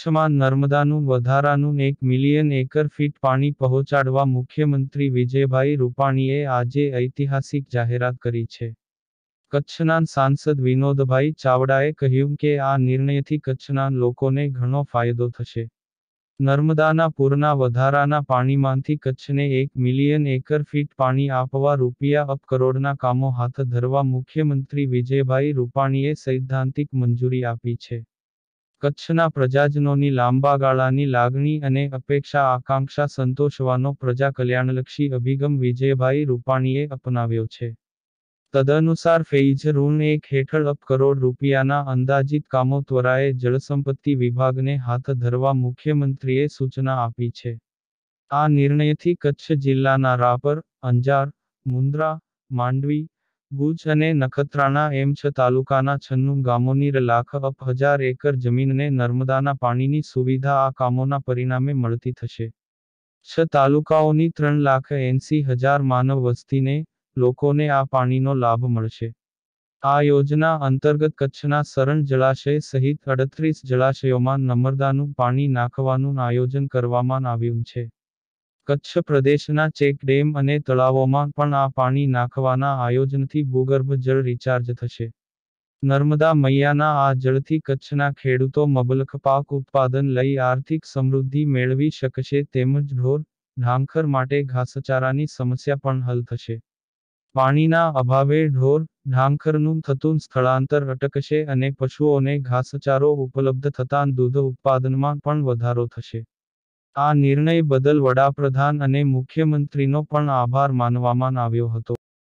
કચ્છમાં નર્મદાનું વધારાનું 1 મિલિયન એકર ફીટ પાણી પહોંચાડવા મુખ્યમંત્રી વિજયભાઈ રૂપાણીએ આજે ઐતિહાસિક જાહેરાત કરી છે। કચ્છના સાંસદ વિનોદભાઈ ચાવડાએ કહ્યું કે આ નિર્ણયથી કચ્છના લોકોને ઘણો ફાયદો થશે। નર્મદાના પૂરના વધારાના પાણીમાંથી કચ્છને 1 મિલિયન એકર ફીટ પાણી આપવા ₹1 કરોડના કામો હાથ ધરવા મુખ્યમંત્રી વિજયભાઈ રૂપાણીએ સૈદ્ધાંતિક મંજૂરી આપી છે। કચ્છના પ્રજાજનોની લાંબાગાળાની લાગણી અને અપેક્ષા આકાંક્ષા સંતોષવાનો પ્રજા કલ્યાણલક્ષી અભિગમ વિજયભાઈ રૂપાણીએ અપનાવ્યો છે। તદનુસાર ફેઇઝ ઋણ 1 હેઠળ ₹1 કરોડના અંદાજિત કામો ત્વરાએ જળસંપત્તિ વિભાગને હાથ ધરવા મુખ્યમંત્રીએ સૂચના આપી છે। આ નિર્ણયથી કચ્છ જિલ્લાના રાપર, અંજાર, મુન્દ્રા, માંડવી, ભુજ અને નખત્રાણા એમ 6 તાલુકાના 96 ગામોની ₹1,00,000 એકર જમીનને નર્મદાના પાણીની સુવિધા આ કામોના પરિણામે મળતી થશે। 6 તાલુકાઓની 3,80,000 માનવ વસ્તીને, લોકોને આ પાણીનો લાભ મળશે। આ યોજના અંતર્ગત કચ્છના સરણ જળાશય સહિત 38 જળાશયોમાં નર્મદાનું પાણી નાખવાનું આયોજન કરવામાં આવ્યું છે। કચ્છ પ્રદેશના ચેક ડેમ અને તળાવોમાં પણ આ પાણી નાખવાના આયોજનથી ભૂગર્ભ જળ રિચાર્જ થશે। નર્મદા મૈયાના આ જળથી કચ્છના ખેડૂતો મબલખ પાક ઉત્પાદન લઈ આર્થિક સમૃદ્ધિ મેળવી શકશે તેમજ ઢોર, ઢાંખર માટે ઘાસચારાની સમસ્યા પણ હલ થશે। પાણીના અભાવે ઢોર, ઢાંખરનું થતું સ્થળાંતર અટકશે અને પશુઓને ઘાસચારો ઉપલબ્ધ થતાં દૂધ ઉત્પાદનમાં પણ વધારો થશે। આ નિર્ણય બદલ વડાપ્રધાન અને મુખ્યમંત્રીનો પણ આભાર માનવામાં આવ્યો હતો।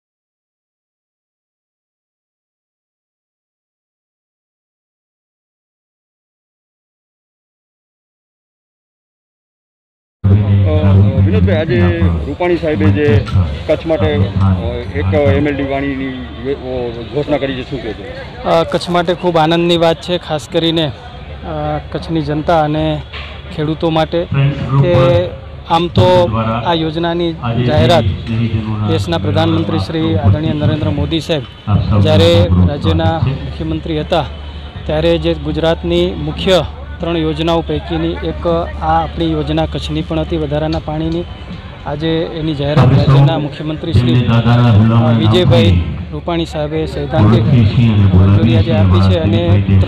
વિનોદભાઈ, આજે રૂપાણી સાહેબે જે કચ્છ માટે 1 MLD પાણીની ઘોષણા કરી છે, શું કહે છે? કચ્છ માટે ખૂબ આનંદની વાત છે, ખાસ કરીને કચ્છની જનતા અને ખેડૂતો માટે કે આમ તો આ યોજનાની જાહેરાત દેશના પ્રધાનમંત્રી શ્રી આદરણીય નરેન્દ્ર મોદી સાહેબ જ્યારે રાજ્યના મુખ્યમંત્રી હતા ત્યારે જે ગુજરાતની મુખ્ય 3 યોજનાઓ પૈકીની એક આ આપણી યોજના કચ્છની પણ હતી વધારાના પાણીની। આજે એની જાહેરાત રાજ્યના મુખ્યમંત્રી શ્રી વિજયભાઈ રૂપાણી સાહેબે સૈદ્ધાંતિક મંજૂરી આજે આપી છે અને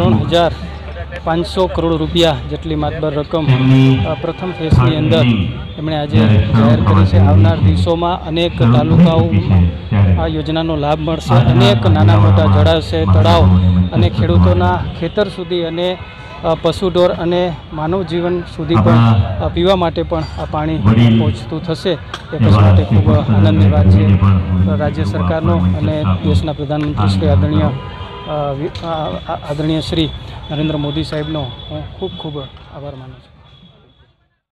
3,500 કરોડ રૂપિયા જેટલી માતબર રકમ પ્રથમ ફેઝની અંદર એમણે આજે જાહેર કરી છે। આવનાર દિવસોમાં અનેક તાલુકાઓમાં આ યોજનાનો લાભ મળશે। અનેક નાના મોટા જળાશય, તળાવ અને ખેડૂતોના ખેતર સુધી અને પશુઢોર અને માનવ જીવન સુધી પણ પીવા માટે પણ આ પાણી પહોંચતું થશે। એ કચ્છ માટે ખૂબ આનંદની વાત છે। રાજ્ય સરકારનો અને દેશના પ્રધાનમંત્રી શ્રી આદરણીય શ્રી નરેન્દ્ર મોદી સાહેબનો હું ખૂબ આભાર માનું છું।